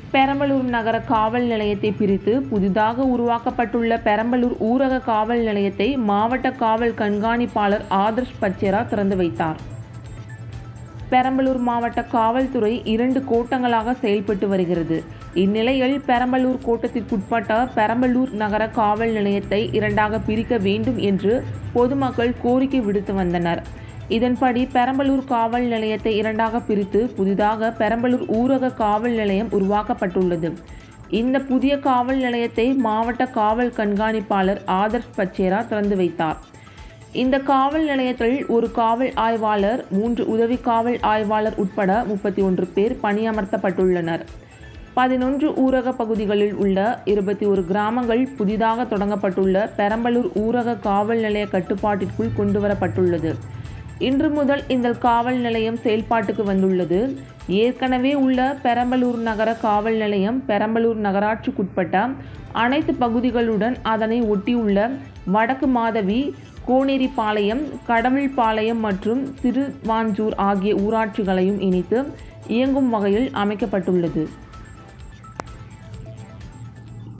பெரம்பலூர் நகர காவல் நிலையத்தை பிரித்து புதிதாக உருவாக்கப்பட்டுள்ள பெரம்பலூர் ஊரக காவல் நிலையத்தை மாவட்ட காவல் கண்காணிப்பாளர் ஆதர்ஷ் பச்சேரா திறந்து வைத்தார். பெரம்பலூர் மாவட்ட காவல்துறை 2 கோட்டங்களாக செயல்பட்டு வருகிறது. இந்நிலையில் பெரம்பலூர் கோட்டத்திற்குட்பட்ட பெரம்பலூர் நகர காவல் நிலையத்தை 2ஆக பிரிக்க வேண்டும் என்று பொதுமக்கள் கோரிக்கை விடுத்து வந்தனர். இதன்படி பெரம்பலூர் காவல் நிலையத்தை 2ஆக பிரித்து புதிதாக பெரம்பலூர் ஊரக காவல் நிலையம் உருவாக்கப்பட்டுள்ளது. இந்த புதிய காவல் நிலையத்தை மாவட்ட காவல் கண்காணிப்பாளர் ஆதர்ஷ் பச்சேரா திறந்து வைத்தார். இந்த காவல் நிலையத்தில் ஒரு காவல் ஆய்வாளர், 3 உதவி காவல் ஆய்வாளர் உட்பட 31 பேர் பணியமர்த்தப்பட்டுள்ளனர். 11 ஊரக பகுதிகளில் உள்ள 21 கிராமங்கள் புதிதாக தொடங்கப்பட்டுள்ள பெரம்பலூர் ஊரக காவல் நிலைய கட்டுப்பாட்டிற்குள் கொண்டுவரப்பட்டுள்ளது. இன்று முதல் இந்த காவல் நிலையம் செயல்பாட்டுக்கு வந்துள்ளது. ஏற்கனவே உள்ள பெரம்பலூர் நகர காவல் நிலையம் பெரம்பலூர் நகராட்சிக்குட்பட்ட அனைத்து பகுதிகளுடன் அதனை ஒட்டியுள்ள வடக்கு மாதவி, கோனேரிபாளையம், கடவுள்பாளையம் மற்றும் சிறுவாஞ்சூர் ஆகிய ஊராட்சிகளையும் இணைத்து இயங்கும் வகையில் அமைக்கப்பட்டுள்ளது.